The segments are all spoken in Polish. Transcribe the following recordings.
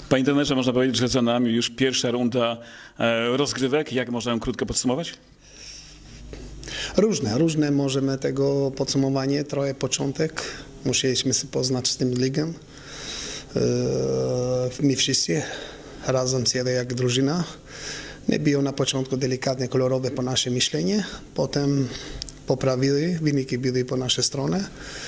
Panie trenerze, można powiedzieć, że za nami już pierwsza runda rozgrywek. Jak można ją krótko podsumować? Różne możemy tego podsumowanie, trochę początek. Musieliśmy się poznać z tym ligą. My wszyscy razem siedzimy jak drużyna. Nie było na początku delikatnie kolorowe po nasze myślenie, potem poprawili, wyniki były po naszej stronie.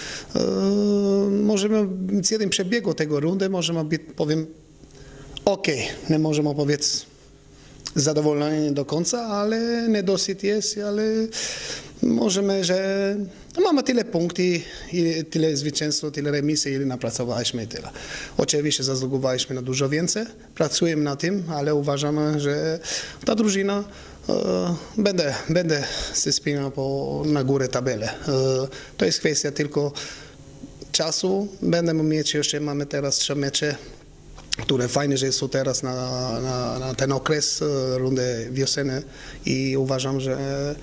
Możemy z jednym przebiegu tego rundy możemy być, powiem, ok, nie możemy powiedzieć zadowoleni do końca, ale niedosyt jest, ale możemy, że mamy tyle punktów, tyle zwycięstw, tyle remisji, ile napracowaliśmy i tyle. Oczywiście zasługowaliśmy na dużo więcej, pracujemy nad tym, ale uważamy, że ta drużyna będę się wspinał na górę tabeli. To jest kwestia tylko czasu. Będziemy mieć jeszcze, mamy teraz 3 mecze, które fajnie, że są teraz na ten okres rundy wiosenne i uważam, że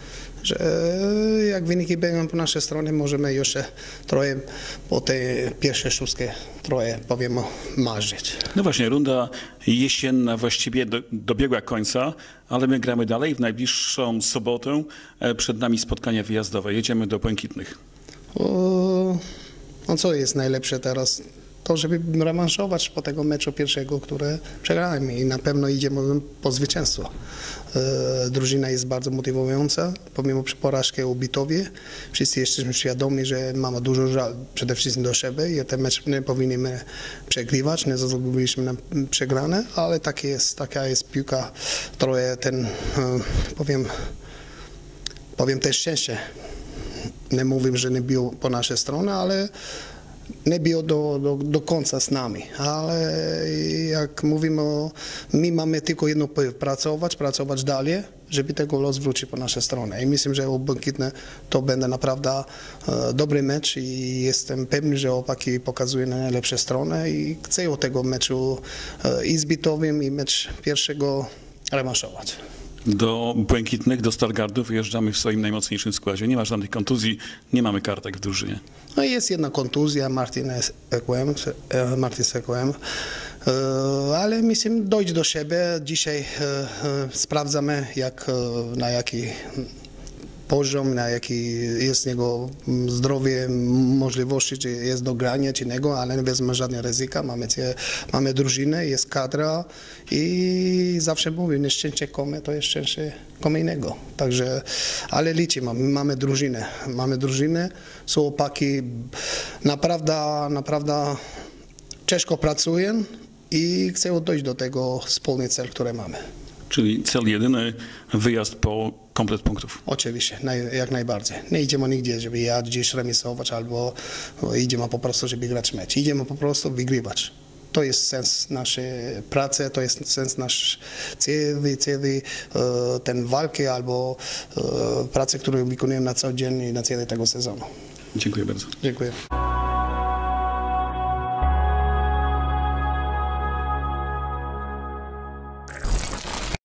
jak wyniki będą po naszej stronie, możemy jeszcze trochę po tej pierwszej szóstce trochę, powiemy, marzyć. No właśnie, runda jesienna właściwie dobiegła końca, ale my gramy dalej. W najbliższą sobotę przed nami spotkania wyjazdowe. Jedziemy do Błękitnych. No co jest najlepsze teraz? To, żeby rewanżować po tego meczu pierwszego, które przegrałem i na pewno idziemy po zwycięstwo. Drużyna jest bardzo motywująca, pomimo porażki u Bitowie. Wszyscy jesteśmy świadomi, że mamy dużo żal przede wszystkim do siebie i ten mecz nie powinniśmy przegrywać, nie zasługowaliśmy na przegrane, ale taka jest piłka, trochę ten, powiem też szczęście. Nie mówię, że nie było po naszej stronie, ale nie było do końca z nami, ale jak mówimy, my mamy tylko jedno pracować dalej, żeby tego los wrócił po naszej stronie. I myślę, że u Błękitne to będzie naprawdę dobry mecz i jestem pewny, że chłopaki pokazują na najlepsze strony i chcę od tego meczu i z Bitowiem i mecz pierwszego rewanżować. Do Błękitnych, do Stargardu wyjeżdżamy w swoim najmocniejszym składzie. Nie ma żadnych kontuzji, nie mamy kartek w drużynie. No jest jedna kontuzja, Martin Sequem, ale myślę, dojść do siebie. Dzisiaj sprawdzamy, na jaki poziom, na jaki jest jego zdrowie, możliwości, czy jest do grania, czy nie, ale nie wezmę żadnego ryzyka. Mamy drużynę, jest kadra i zawsze mówię, nieszczęście komu, to jest szczęście komu innego. Także, ale liczymy, mamy drużynę, są chłopaki naprawdę ciężko pracują i chcą dojść do tego wspólny cel, który mamy. Czyli cel jedyny, wyjazd po komplet punktów. Oczywiście, jak najbardziej. Nie idziemy nigdzie, żeby ja gdzieś remisować, albo idziemy po prostu, żeby grać mecz. Idziemy po prostu wygrywać. To jest sens naszej pracy, to jest sens nasz cały ten walki albo pracy, którą wykonujemy na co dzień i na cały tego sezonu. Dziękuję bardzo. Dziękuję.